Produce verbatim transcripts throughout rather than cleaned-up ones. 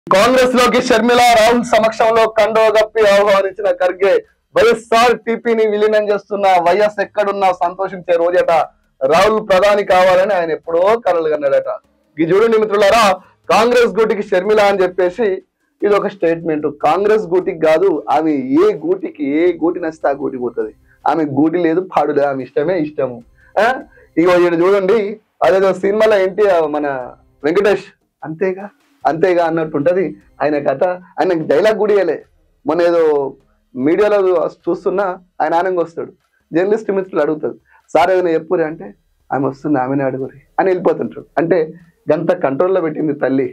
కాంగ్రెస్ లోకి షర్మిల రాహుల్ సమక్షంలో కండవ గప్పి ఆహ్వానించిన ఖర్గే వైఎస్ఆర్ టీపీని విలీనం చేస్తున్న వైఎస్ ఎక్కడున్నా సంతోషించే రోజట రాహుల్ ప్రధాని కావాలని ఆయన ఎప్పుడో కలలు కన్నాడట. ఈ చూడండి మిత్రులారా, కాంగ్రెస్ గూటికి షర్మిల అని చెప్పేసి ఇది ఒక స్టేట్మెంట్. కాంగ్రెస్ గూటికి కాదు, ఆమె ఏ గూటికి ఏ గూటి నచ్చితే ఆ గూటికి పోతుంది. ఆమె గూటి లేదు, పాడు లేదు, ఆమె ఇష్టమే ఇష్టము. ఆ ఇగో ఈయన చూడండి, అదేదో సినిమాలో ఏంటి మన వెంకటేష్ అంతేగా అంతేగా అన్నట్టుంటది ఆయన కథ. ఆయనకి డైలాగ్ కూడా ఇవ్వలే. మొన్న ఏదో మీడియాలో చూస్తున్నా ఆయన ఆనంగా వస్తాడు, జర్నలిస్ట్ మిత్రులు అడుగుతాడు, సార్ ఏదైనా చెప్పురే అంటే ఆమె వస్తుంది ఆమెనే అడుగురి అని వెళ్ళిపోతుంటాడు. అంటే గంత కంట్రోల్లో పెట్టింది తల్లి.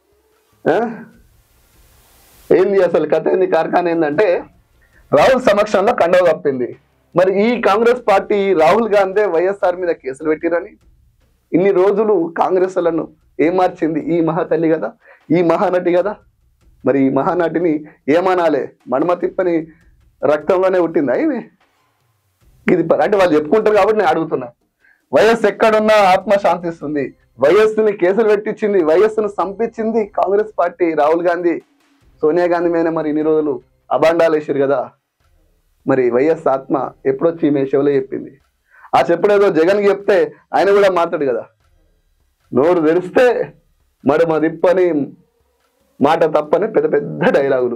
ఏంది అసలు కథ ఏంది? కార్ఖాన ఏంటంటే రాహుల్ సమక్షంలో కండవ కప్పింది. మరి ఈ కాంగ్రెస్ పార్టీ రాహుల్ గాంధీ వైఎస్ఆర్ మీద కేసులు పెట్టిరని ఇన్ని రోజులు కాంగ్రెస్ లను ఏం మార్చింది? ఈ మహాతల్లి కదా, ఈ మహానటి కదా. మరి ఈ మహానటిని ఏమనాలే? మడమ తిప్పని రక్తంలోనే పుట్టిందా ఈమె? ఇది అంటే వాళ్ళు చెప్పుకుంటారు కాబట్టి నేను అడుగుతున్నా. వైఎస్ ఎక్కడున్నా ఆత్మ శాంతిస్తుంది. వైఎస్ని కేసులు పెట్టించింది, వైఎస్ను సంపించింది కాంగ్రెస్ పార్టీ. రాహుల్ గాంధీ సోనియా గాంధీ మీద మరి ఇన్ని రోజులు అబాండాలు వేసారు కదా. మరి వైఎస్ ఆత్మ ఎప్పుడొచ్చి ఈమె చెవులో చెప్పింది. ఆ చెప్పుడేదో జగన్కి చెప్తే ఆయన కూడా మాట్లాడు కదా, నోరు తెరిస్తే మడమ తిప్పని మాట తప్పని పెద్ద పెద్ద డైలాగులు.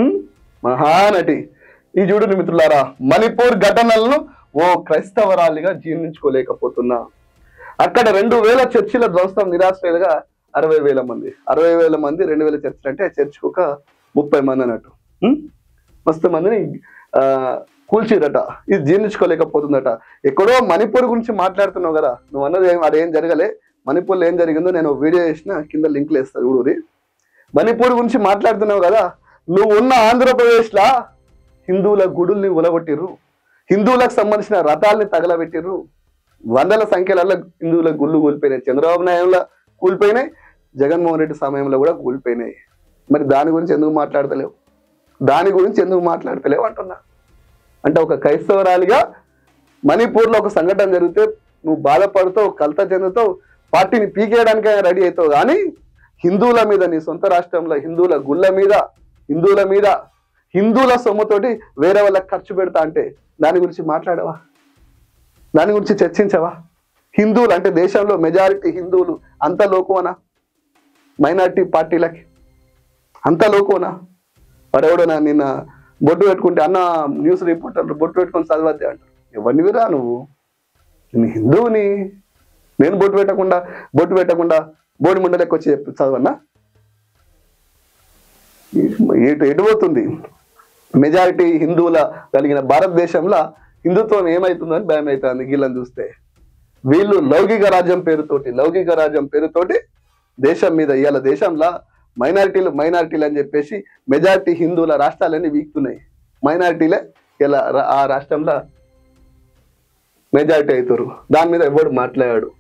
మహానటి. ఈ చూడు మిత్రులారా, మణిపూర్ ఘటనలను ఓ క్రైస్తవరాలిగా జీర్ణించుకోలేకపోతున్నా. అక్కడ రెండు వేల చర్చిల ధ్వంసం, నిరాశ్రయులుగా అరవై వేల మంది అరవై వేల మంది రెండు వేల చర్చిలు అంటే చర్చికి ఒక ముప్పై మంది అన్నట్టు. మస్తు మందిని ఆ కూల్చిరట. ఇది జీర్ణించుకోలేకపోతుందట. ఎక్కడో మణిపూర్ గురించి మాట్లాడుతున్నావు కదా, నువ్వు అన్నది అదేం జరగలే. మణిపూర్లో ఏం జరిగిందో నేను వీడియో చేసిన, కింద లింక్లు వేస్తా చూడురి. మణిపూర్ గురించి మాట్లాడుతున్నావు కదా, నువ్వు ఉన్న ఆంధ్రప్రదేశ్లా హిందువుల గుడుల్ని ఉలగొట్టిర్రు, హిందువులకు సంబంధించిన రథాలని తగలబెట్టిర్రు. వందల సంఖ్యలలో హిందువుల గుళ్ళు కూలిపోయినాయి. చంద్రబాబు నాయుడులో కూలిపోయినాయి, జగన్మోహన్ రెడ్డి సమయంలో కూడా కూలిపోయినాయి. మరి దాని గురించి ఎందుకు మాట్లాడతలేవు? దాని గురించి ఎందుకు మాట్లాడతలేవు అంటున్నా. అంటే ఒక క్రైస్తవరాలిగా మణిపూర్లో ఒక సంఘటన జరిగితే నువ్వు బాధపడుతావు, కలత చెందుతావు, పార్టీని పీకేయడానికే రెడీ అవుతావు. కానీ హిందువుల మీద, నీ సొంత రాష్ట్రంలో హిందువుల గుళ్ళ మీద, హిందువుల మీద హిందువుల సొమ్ముతోటి వేరే వాళ్ళకి ఖర్చు పెడతా అంటే దాని గురించి మాట్లాడవా? దాని గురించి చర్చించవా? హిందువులు అంటే దేశంలో మెజారిటీ హిందువులు అంత లోకువనా? మైనారిటీ పార్టీలకి అంత లోకువనా? వాడెవడోనా నిన్న బొట్టు పెట్టుకుంటే అన్న న్యూస్ రిపోర్టర్లు బొట్టు పెట్టుకొని చదవద్దే అంటారు. ఎవరిని రా నువ్వు? నేను హిందువుని, నేను బొట్టు పెట్టకుండా బొట్టు పెట్టకుండా బోడి ముండలెక్క వచ్చి చెప్పి చదవన్నా? ఎటు ఎటుపోతుంది? మెజారిటీ హిందువుల కలిగిన భారతదేశంలో హిందుత్వం ఏమవుతుందని భయం అవుతుంది వీళ్ళని చూస్తే. వీళ్ళు లౌకిక రాజ్యం పేరుతోటి లౌకిక రాజ్యం పేరుతోటి దేశం మీద, ఇవాళ దేశంలో మైనారిటీలు మైనారిటీలు అని చెప్పేసి మెజారిటీ హిందువుల రాష్ట్రాలన్నీ వీక్తున్నాయి. మైనారిటీలే ఇలా ఆ రాష్ట్రంలో మెజారిటీ అవుతారు. దాని మీద ఎవడు మాట్లాడాడు.